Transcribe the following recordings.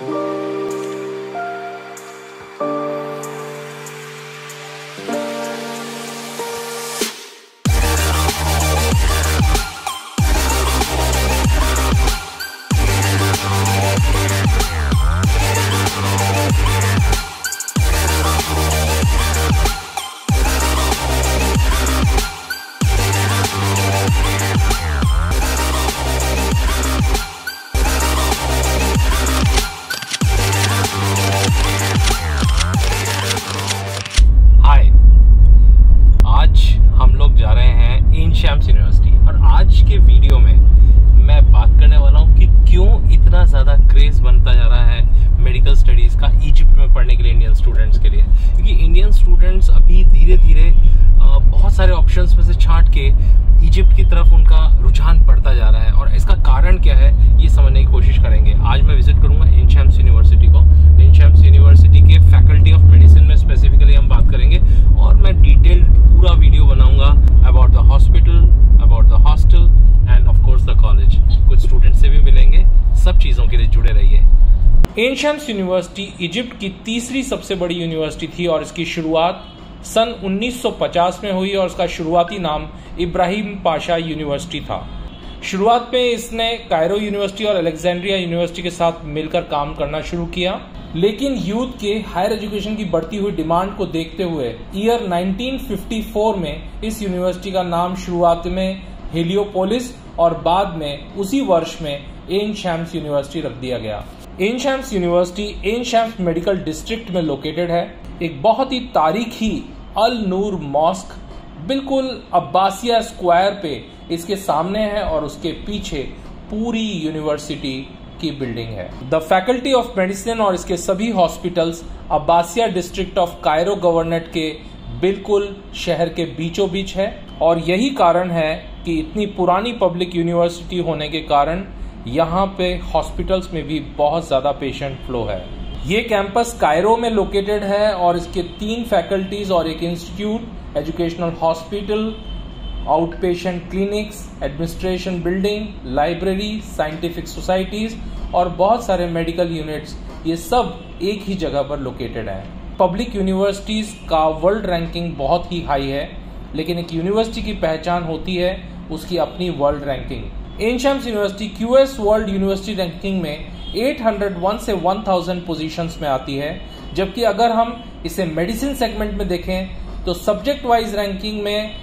Options में से छांट के इजिप्ट की तरफ उनका रुझान बढ़ता जा रहा है और इसका कारण क्या है ये समझने की कोशिश करेंगे। आज मैं विजिट करूंगा इन शम्स यूनिवर्सिटी को। इन शम्स यूनिवर्सिटी के फैकल्टी ऑफ मेडिसिन में स्पेसिफिकली हम बात करेंगे और मैं डिटेल्ड पूरा वीडियो बनाऊंगा about the hospital, about the hostel and of course the college. कुछ स्टूडेंट से भी मिलेंगे, सब चीज़ों के लिए जुड़े रहिए। इन शम्स यूनिवर्सिटी इजिप्ट की तीसरी सबसे बड़ी यूनिवर्सिटी थी और इसकी शुरुआत सन 1950 में हुई और इसका शुरुआती नाम इब्राहिम पाशा यूनिवर्सिटी था। शुरुआत में इसने कायरो यूनिवर्सिटी और अलेक्जेंड्रिया यूनिवर्सिटी के साथ मिलकर काम करना शुरू किया, लेकिन यूथ के हायर एजुकेशन की बढ़ती हुई डिमांड को देखते हुए ईयर 1954 में इस यूनिवर्सिटी का नाम शुरुआत में हेलियोपोलिस और बाद में उसी वर्ष में इन शम्स यूनिवर्सिटी रख दिया गया। Ain Shams university Ain Shams medical district में लोकेटेड है। एक बहुत ही तारीखी अल नूर मॉस्क बिल्कुल अब्बासिया स्क्वायर पे इसके सामने है और उसके पीछे पूरी यूनिवर्सिटी की बिल्डिंग है। द फैकल्टी ऑफ मेडिसिन और इसके सभी hospitals Abbasia district of Cairo governorate के बिल्कुल शहर के बीचों बीच है और यही कारण है कि इतनी पुरानी पब्लिक यूनिवर्सिटी होने के कारण यहाँ पे हॉस्पिटल्स में भी बहुत ज्यादा पेशेंट फ्लो है। ये कैंपस कायरो में लोकेटेड है और इसके 3 फैकल्टीज और एक institute, educational hospital, outpatient clinics, administration building, library, scientific societies और बहुत सारे मेडिकल यूनिट्स, ये सब एक ही जगह पर लोकेटेड है। पब्लिक यूनिवर्सिटीज का वर्ल्ड रैंकिंग बहुत ही हाई है, लेकिन एक यूनिवर्सिटी की पहचान होती है उसकी अपनी world ranking. Ain Shams university QS world university ranking में 801 से 1000 पोजीशंस में आती है, जबकि अगर हम इसे मेडिसिन सेगमेंट में देखें तो सब्जेक्ट वाइज रैंकिंग में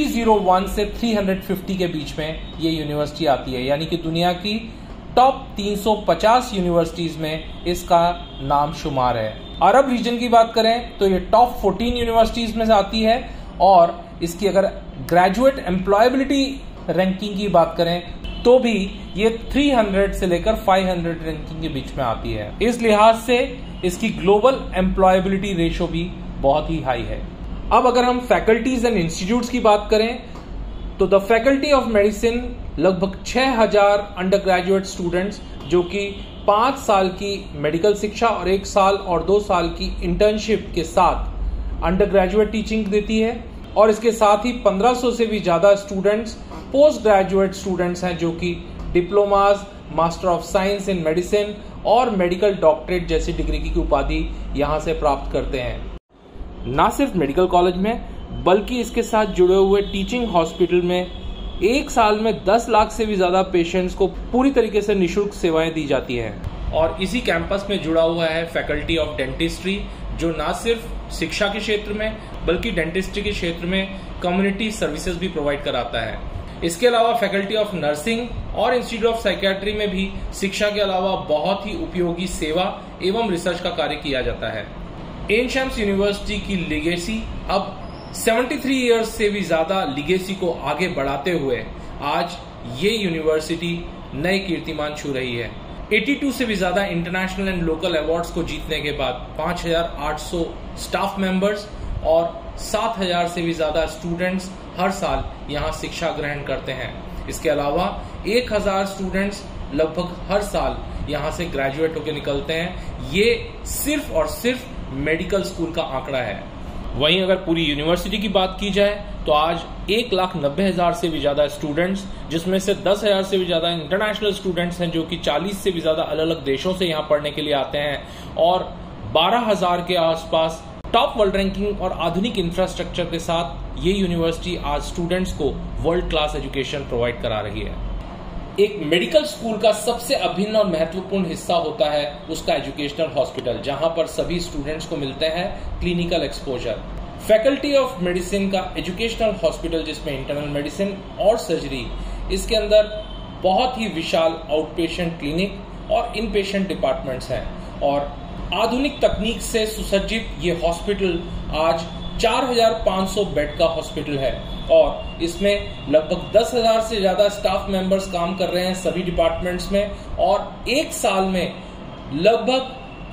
301 से 350 के बीच में ये यूनिवर्सिटी आती है, यानी कि दुनिया की टॉप 350 यूनिवर्सिटीज में इसका नाम शुमार है। अरब रीजन की बात करें तो ये टॉप 14 यूनिवर्सिटीज में से आती है और इसकी अगर ग्रेजुएट एम्प्लॉयबिलिटी रैंकिंग की बात करें तो भी ये 300 से लेकर 500 रैंकिंग के बीच में आती है। इस लिहाज से इसकी ग्लोबल एम्प्लॉयबिलिटी रेशो भी बहुत ही हाई है। अब अगर हम फैकल्टीज एंड इंस्टीट्यूट्स की बात करें तो द फैकल्टी ऑफ मेडिसिन लगभग 6000 अंडर ग्रेजुएट स्टूडेंट्स जो कि 5 साल की मेडिकल शिक्षा और 1 साल और 2 साल की इंटर्नशिप के साथ अंडर ग्रेजुएट टीचिंग देती है और इसके साथ ही 1500 से भी ज्यादा स्टूडेंट्स पोस्ट ग्रेजुएट स्टूडेंट्स हैं जो कि diplomas, master of science in medicine और मेडिकल डॉक्टरेट जैसी डिग्री की उपाधि यहां से प्राप्त करते हैं। न सिर्फ मेडिकल कॉलेज में बल्कि इसके साथ जुड़े हुए टीचिंग हॉस्पिटल में 1 साल में 10 लाख से भी ज्यादा पेशेंट्स को पूरी तरीके से निःशुल्क सेवाएं दी जाती हैं। और इसी कैंपस में जुड़ा हुआ है फैकल्टी ऑफ डेंटिस्ट्री जो न सिर्फ शिक्षा के क्षेत्र में बल्कि डेंटिस्ट्री के क्षेत्र में कम्युनिटी सर्विसेज भी प्रोवाइड कराता है। इसके अलावा फैकल्टी ऑफ नर्सिंग और इंस्टीट्यूट ऑफ साइकियाट्री में भी शिक्षा के अलावा बहुत ही उपयोगी सेवा एवं रिसर्च का कार्य किया जाता है। इन शम्स यूनिवर्सिटी की लिगेसी अब 73 इयर्स से भी ज्यादा लिगेसी को आगे बढ़ाते हुए आज ये यूनिवर्सिटी नए कीर्तिमान छू रही है। 82 से भी ज्यादा इंटरनेशनल एंड लोकल अवार्ड्स को जीतने के बाद 5800 स्टाफ मेंबर्स और 7000 से भी ज्यादा स्टूडेंट्स हर साल यहाँ शिक्षा ग्रहण करते हैं। इसके अलावा 1000 स्टूडेंट्स लगभग हर साल यहाँ से ग्रेजुएट होकर निकलते हैं। ये सिर्फ और सिर्फ मेडिकल स्कूल का आंकड़ा है। वहीं अगर पूरी यूनिवर्सिटी की बात की जाए तो आज 1,90,000 से भी ज़्यादा स्टूडेंट्स, जिसमें से 10,000 से भी ज़्यादा इंटरनेशनल स्टूडेंट्स हैं जो कि 40 से भी ज़्यादा अलग अलग देशों से यहाँ पढ़ने के लिए आते हैं, और 12,000 के आसपास टॉप वर्ल्ड रैंकिंग और आधुनिक इंफ्रास्ट्रक्चर के साथ ये यूनिवर्सिटी आज स्टूडेंट्स को वर्ल्ड क्लास एजुकेशन प्रोवाइड करा रही है। एक मेडिकल स्कूल का सबसे अभिन्न और महत्वपूर्ण हिस्सा होता है उसका एजुकेशनल हॉस्पिटल, जहां पर सभी स्टूडेंट्स को मिलते हैं clinical exposure. Faculty of medicine का एजुकेशनल हॉस्पिटल, जिसमें इंटरनल मेडिसिन और सर्जरी, इसके अंदर बहुत ही विशाल आउट पेशेंट क्लिनिक और इन पेशेंट डिपार्टमेंट्स हैं, और आधुनिक तकनीक से सुसज्जित ये हॉस्पिटल आज 4,500 बेड का हॉस्पिटल है, और इसमें लगभग 10,000 से ज्यादा स्टाफ मेंबर्स काम कर रहे हैं सभी डिपार्टमेंट्स में, और एक साल में लगभग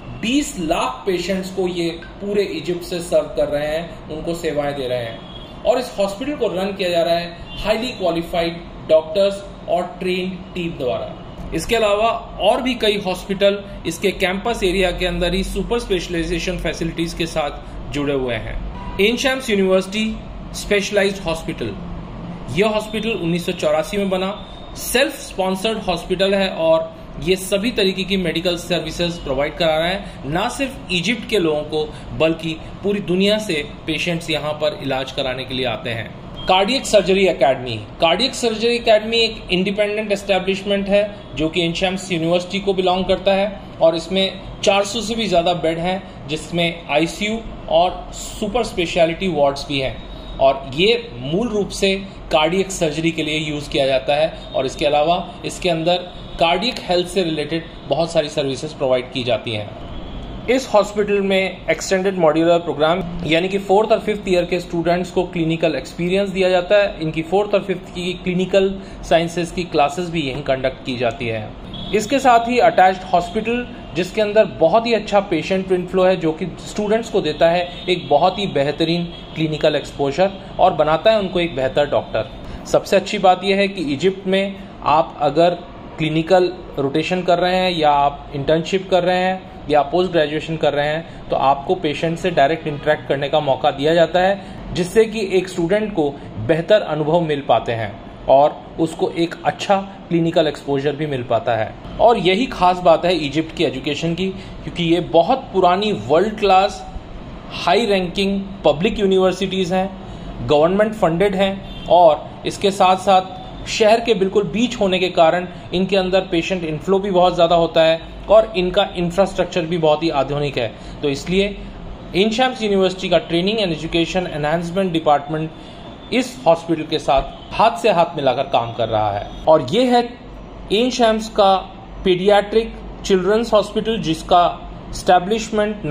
20 लाख पेशेंट्स को ये पूरे इजिप्ट से सर्व कर रहे हैं, उनको सेवाएं दे रहे हैं। और इस हॉस्पिटल को रन किया जा रहा है हाईली क्वालिफाइड डॉक्टर्स और ट्रेन्ड टीम द्वारा। इसके अलावा और भी कई हॉस्पिटल इसके कैंपस एरिया के अंदर ही सुपर स्पेशलाइजेशन फैसिलिटीज के साथ जुड़े हुए हैं। एनशैम्स यूनिवर्सिटी स्पेशलाइज्ड हॉस्पिटल, यह हॉस्पिटल 1984 में बना, सेल्फ स्पॉन्सर्ड हॉस्पिटल है, और ये सभी तरीके की मेडिकल सर्विसेज प्रोवाइड करा रहा है, ना सिर्फ इजिप्ट के लोगों को बल्कि पूरी दुनिया से पेशेंट्स यहाँ पर इलाज कराने के लिए आते हैं। Cardiac surgery academy, cardiac surgery academy एक इंडिपेंडेंट एस्टेब्लिशमेंट है जो कि एनशैम्स यूनिवर्सिटी को बिलोंग करता है, और इसमें 400 से भी ज्यादा बेड हैं, जिसमें आईसीयू और सुपर स्पेशलिटी वार्ड्स भी हैं, और ये मूल रूप से कार्डियक सर्जरी के लिए यूज किया जाता है। और इसके अलावा इसके अंदर कार्डियक हेल्थ से रिलेटेड बहुत सारी सर्विसेज प्रोवाइड की जाती हैं। इस हॉस्पिटल में एक्सटेंडेड मॉड्यूलर प्रोग्राम, यानी कि 4th और 5th ईयर के स्टूडेंट्स को क्लिनिकल एक्सपीरियंस दिया जाता है। इनकी 4th और 5th की क्लिनिकल साइंसेज की क्लासेस भी यहीं कंडक्ट की जाती है। इसके साथ ही अटैच्ड हॉस्पिटल, जिसके अंदर बहुत ही अच्छा पेशेंट इनफ्लो है, जो कि स्टूडेंट्स को देता है एक बहुत ही बेहतरीन क्लिनिकल एक्सपोजर और बनाता है उनको एक बेहतर डॉक्टर। सबसे अच्छी बात यह है कि इजिप्ट में आप अगर क्लिनिकल रोटेशन कर रहे हैं, या आप इंटर्नशिप कर रहे हैं, या पोस्ट ग्रेजुएशन कर रहे हैं, तो आपको पेशेंट से डायरेक्ट इंटरेक्ट करने का मौका दिया जाता है, जिससे कि एक स्टूडेंट को बेहतर अनुभव मिल पाते हैं और उसको एक अच्छा क्लिनिकल एक्सपोजर भी मिल पाता है। और यही खास बात है इजिप्ट की एजुकेशन की, क्योंकि ये बहुत पुरानी world class high ranking public universities हैं, गवर्नमेंट फंडेड हैं, और इसके साथ साथ शहर के बिल्कुल बीच होने के कारण इनके अंदर पेशेंट इनफ्लो भी बहुत ज़्यादा होता है, और इनका इंफ्रास्ट्रक्चर भी बहुत ही आधुनिक है। तो इसलिए एनशैम्स यूनिवर्सिटी का training and education enhancement department इस हॉस्पिटल के साथ हाथ से हाथ मिलाकर काम कर रहा है। और ये है एनशैम्स का पीडियाट्रिक चिल्ड्रंस हॉस्पिटल, जिसका स्टैब्लिशमेंट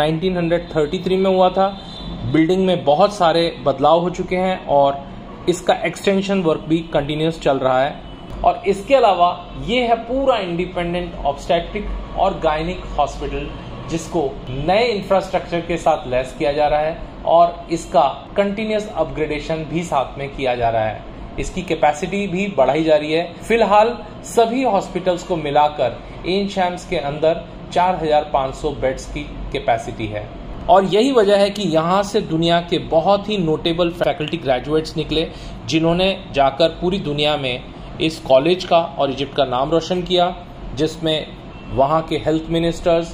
1933 में हुआ था। बिल्डिंग में बहुत सारे बदलाव हो चुके हैं, और इसका एक्सटेंशन वर्क भी कंटिन्यूस चल रहा है। और इसके अलावा ये है पूरा इंडिपेंडेंट ऑब्स्टेट्रिक और गायनिक हॉस्पिटल, जिसको नए इंफ्रास्ट्रक्चर के साथ लैस किया जा रहा है, और इसका कंटिन्यूस अपग्रेडेशन भी साथ में किया जा रहा है। इसकी कैपेसिटी भी बढ़ाई जा रही है। फिलहाल सभी हॉस्पिटल्स को मिलाकर एनशैम्स के अंदर 4,500 बेड्स की कैपेसिटी है, और यही वजह है कि यहाँ से दुनिया के बहुत ही नोटेबल फैकल्टी ग्रेजुएट्स निकले, जिन्होंने जाकर पूरी दुनिया में इस कॉलेज का और इजिप्ट का नाम रोशन किया, जिसमें वहाँ के health ministers,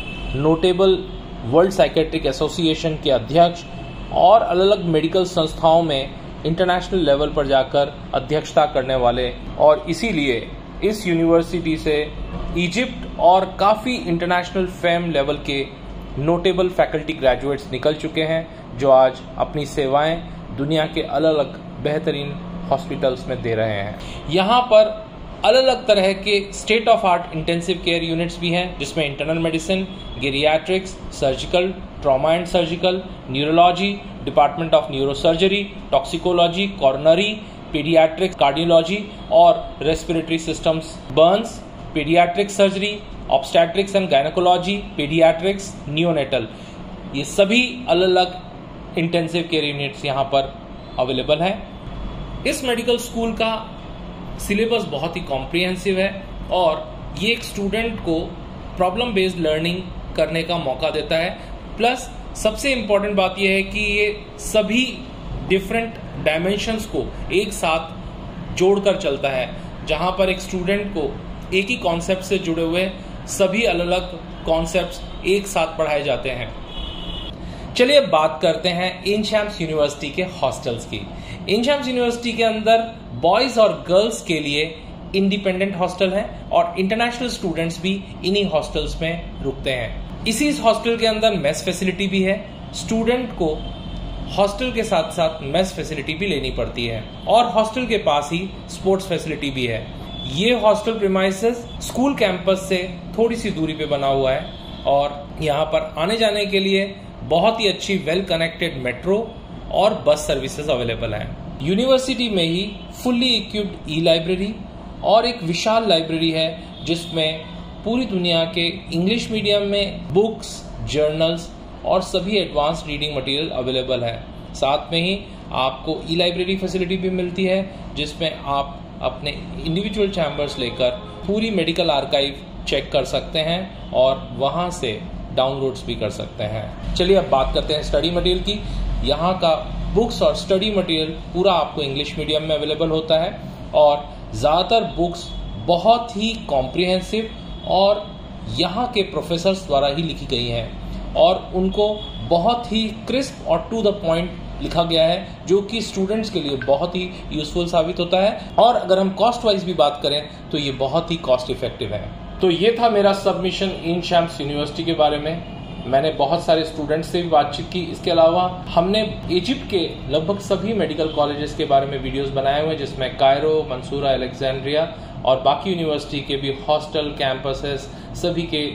notable world psychiatric association के अध्यक्ष और अलग अलग मेडिकल संस्थाओं में इंटरनेशनल लेवल पर जाकर अध्यक्षता करने वाले, और इसीलिए इस यूनिवर्सिटी से इजिप्ट और काफ़ी इंटरनेशनल फेम लेवल के नोटेबल फैकल्टी ग्रेजुएट्स निकल चुके हैं, जो आज अपनी सेवाएं दुनिया के अलग अलग बेहतरीन हॉस्पिटल्स में दे रहे हैं। यहाँ पर अलग अलग तरह के state of art intensive care units भी हैं, जिसमें internal medicine, geriatrics, surgical, trauma and surgical, neurology, department of neurosurgery, toxicology, coronary, paediatrics, cardiology और respiratory systems, burns, paediatric surgery, obstetrics and gynaecology, paediatrics, neonatal, ये सभी अलग अलग intensive care units यहाँ पर अवेलेबल हैं। इस मेडिकल स्कूल का सिलेबस बहुत ही कॉम्प्रिहेंसिव है, और ये एक स्टूडेंट को प्रॉब्लम बेस्ड लर्निंग करने का मौका देता है। प्लस सबसे इम्पोर्टेंट बात यह है कि ये सभी डिफरेंट डायमेंशंस को एक साथ जोड़कर चलता है, जहां पर एक स्टूडेंट को एक ही कॉन्सेप्ट से जुड़े हुए सभी अलग अलग कॉन्सेप्ट्स एक साथ पढ़ाए जाते हैं। चलिए बात करते हैं इनशैम्स यूनिवर्सिटी के हॉस्टल्स की। इनशैम्स यूनिवर्सिटी के अंदर बॉयज और गर्ल्स के लिए इंडिपेंडेंट हॉस्टल है और इंटरनेशनल स्टूडेंट्स भी इन्हीं हॉस्टल्स में रुकते हैं। इसी हॉस्टल के अंदर मेस फैसिलिटी भी है। स्टूडेंट को हॉस्टल के साथ साथ मेस फैसिलिटी भी लेनी पड़ती है और हॉस्टल के पास ही स्पोर्ट्स फैसिलिटी भी है। ये हॉस्टल प्रीमाइसेस स्कूल कैंपस से थोड़ी सी दूरी पे बना हुआ है और यहाँ पर आने जाने के लिए बहुत ही अच्छी वेल कनेक्टेड मेट्रो और बस सर्विसेज अवेलेबल हैं। यूनिवर्सिटी में ही फुल्ली इक्विप्ड ई लाइब्रेरी और एक विशाल लाइब्रेरी है जिसमें पूरी दुनिया के इंग्लिश मीडियम में बुक्स, जर्नल्स और सभी एडवांस रीडिंग मटेरियल अवेलेबल है। साथ में ही आपको ई लाइब्रेरी फैसिलिटी भी मिलती है जिसमें आप अपने इंडिविजुअल चैम्बर्स लेकर पूरी मेडिकल आर्काइव चेक कर सकते हैं और वहां से डाउनलोड्स भी कर सकते हैं। चलिए अब बात करते हैं स्टडी मटेरियल की। यहाँ का बुक्स और स्टडी मटेरियल पूरा आपको इंग्लिश मीडियम में अवेलेबल होता है और ज़्यादातर बुक्स बहुत ही कॉम्प्रिहेंसिव और यहाँ के प्रोफेसर्स द्वारा ही लिखी गई हैं और उनको बहुत ही क्रिस्प और टू द पॉइंट लिखा गया है, जो कि स्टूडेंट्स के लिए बहुत ही यूजफुल साबित होता है। और अगर हम कॉस्ट वाइज भी बात करें तो ये बहुत ही कॉस्ट इफेक्टिव है। तो ये था मेरा सबमिशन इनशैम्स यूनिवर्सिटी के बारे में। मैंने बहुत सारे स्टूडेंट्स से भी बातचीत की। इसके अलावा हमने इजिप्ट के लगभग सभी मेडिकल कॉलेजेस के बारे में वीडियोस बनाए हुए हैं, जिसमें कायरो, मंसूरा, अलेक्जेंड्रिया और बाकी यूनिवर्सिटी के भी हॉस्टल, कैंपसेस, सभी के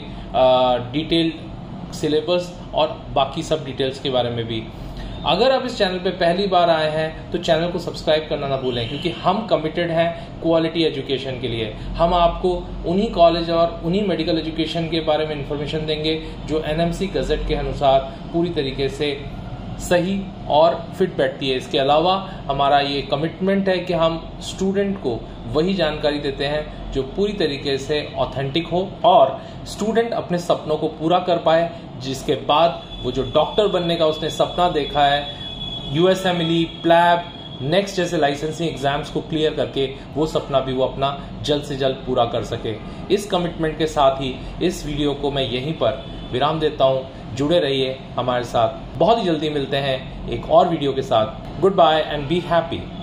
डिटेल्ड सिलेबस और बाकी सब डिटेल्स के बारे में भी। अगर आप इस चैनल पे पहली बार आए हैं तो चैनल को सब्सक्राइब करना ना भूलें, क्योंकि हम कमिटेड हैं क्वालिटी एजुकेशन के लिए। हम आपको उन्हीं कॉलेज और उन्हीं मेडिकल एजुकेशन के बारे में इंफॉर्मेशन देंगे जो एनएमसी गजट के अनुसार पूरी तरीके से सही और फिट बैठती है। इसके अलावा हमारा ये कमिटमेंट है कि हम स्टूडेंट को वही जानकारी देते हैं जो पूरी तरीके से ऑथेंटिक हो और स्टूडेंट अपने सपनों को पूरा कर पाए, जिसके बाद वो जो डॉक्टर बनने का उसने सपना देखा है, यूएसएमएलई, प्लैब, नेक्स्ट जैसे लाइसेंसिंग एग्जाम्स को क्लियर करके वो सपना भी वो अपना जल्द से जल्द पूरा कर सके। इस कमिटमेंट के साथ ही इस वीडियो को मैं यहीं पर विराम देता हूँ। जुड़े रहिए हमारे साथ, बहुत ही जल्दी मिलते हैं एक और वीडियो के साथ। Goodbye and be happy.